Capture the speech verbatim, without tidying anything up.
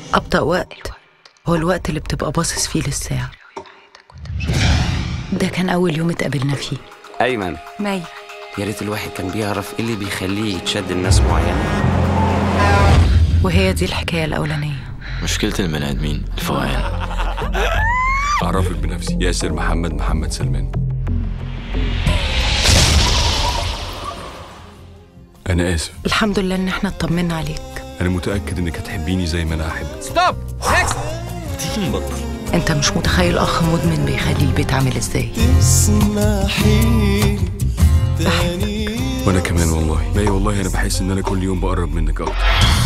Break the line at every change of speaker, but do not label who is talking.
أبطأ وقت هو الوقت اللي بتبقى باصص فيه للساعة. ده كان أول يوم اتقابلنا فيه.
أيمن
مي،
يا ريت الواحد كان بيعرف إيه اللي بيخليه يتشد الناس معينة.
وهي دي الحكاية الأولانية.
مشكلة البني آدمين الفوقان.
أعرفك بنفسي، ياسر محمد محمد سلمان. أنا آسف.
الحمد لله إن احنا اطمنا عليك.
أنا متأكد إنك هتحبيني زي ما أنا أحب.
ستوب نيكست.
تيجي نبطل.
أنت مش متخيل أخ مدمن بيخلي البيت عامل إزاي.
وأنا كمان والله. لا والله أنا بحس إن أنا كل يوم بقرب منك أكتر.